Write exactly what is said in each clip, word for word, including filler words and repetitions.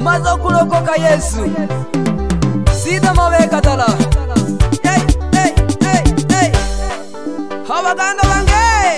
mazo kulokoka Yesu sida mabeka tala. Hey, hey, hey, hey. Habaganga bange.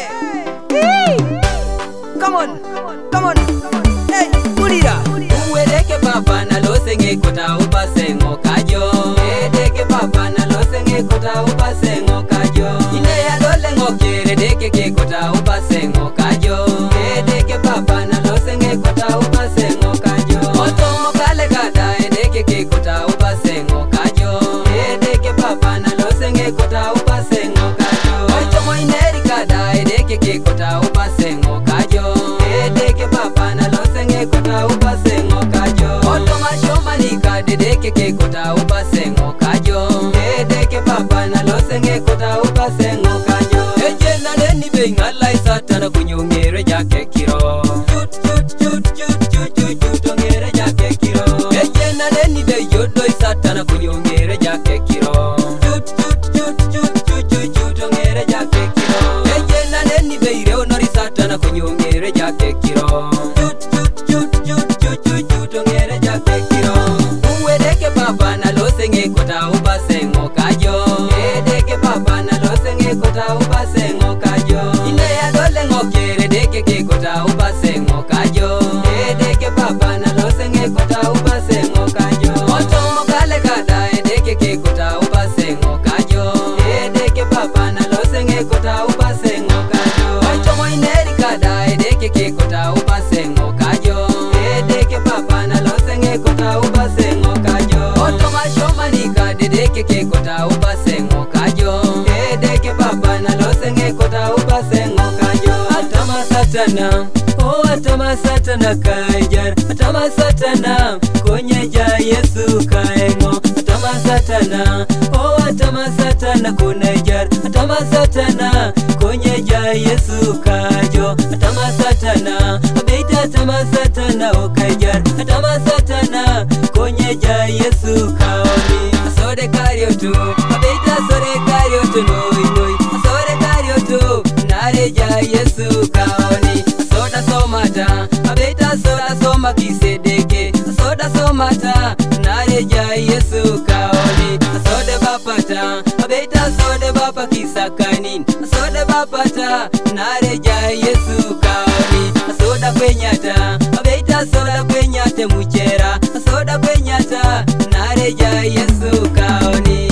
Come on, come on. Hey, kulira. Uweleke papa na losenge kota upasengo kajo. Edeke papa na losenge kota upasengo kajo. Ine ya dole ngokere deke ke kota upasengo kajo. Edeke papa na losenge kota upasengo kajo. Otomo kale kada edeke ke kota upasengo kajo. Edeke papa na losenge kota upasengo kajo. Otomo ineri kada edeke ke kota upasengo kajo. Edeke papa na losenge kota upasengo kajo. Otoma shoma nika dedeke ke kota upasengo kajo. Edeke papa na losenge kota upasengo kajo. Eje na deni benga lai satana kunyongere jake kiro. Chut chut chut chut chut chut chut ongere jake kiro. Eje na deni be yodoi satana kunyongere jake kiro. Chut chut chut chut chut chut chut ongere jake kiro. Eje na deni be ire onori satana kunyongere jake kiro. Chut chut chut chut chut chut chut ongere jake kiro. Uwedeke papa na losenge kota upasengo kajo. Edeke papa na losenge kota upasengo kajo. Ine ya dole ngokere deke ke kota upasengo kajo. Edeke papa na losenge kota upasengo kajo. Otomo kale kada edeke ke kota upasengo kajo. Edeke papa na losenge kota upasengo kajo. Otomo ineri kada edeke ke kota upasengo kajo. Edeke papa na losenge kota upasengo kajo. Otoma shoma nika dedeke ke kota upasengo kajo. Edeke papa na losenge kota upasengo kajo. Atama satana, oh atama satana kajar. Atama satana, konyeja Yesu kaengo. Atama satana, oh atama satana kunejar. Atama satana, konyeja Yesu kajo. Atama satana, abeita atama satana okajar. Atama satana, konyeja Yesu kaoni. Asode karyotu, abeita asode karyotu noi noi. Asode karyotu, nareja Yesu kaoni. Asoda somata, abeita asoda soma kisedeke. Asoda somata, nareja Yesu kaoni. Asode bapata, abeita asode bapa kisakanin. Asode bapata, nareja Yesu kaoni. Asoda kwenyata, abeita asoda kwenyate muchera. Asoda kwenyata, nareja Yesu kaoni.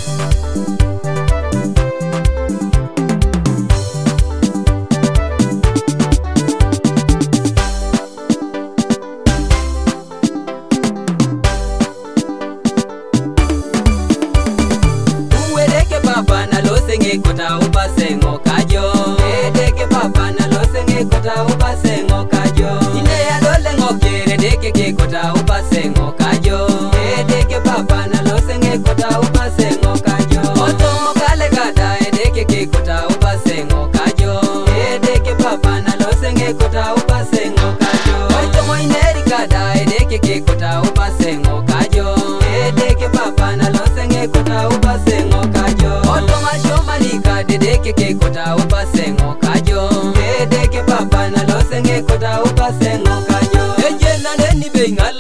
Uwedeke papa na losenge kota upasengo kajo. Edeke papa na losenge kota upasengo kajo. Ine ya dole ngokere deke ke kota upasengo kajo. Edeke papa na losenge kota upasengo kajo. Otomo kale kada edeke ke kota upasengo kajo. Edeke papa na losenge kota upasengo kajo. Otomo ineri kada edeke ke kota upasengo kajo. Edeke papa na losenge kota upasengo kajo. Otoma shoma nika dedeke ke kota upasengo kajo. Edeke papa na losenge kota upasengo kajo. Eje na deni benga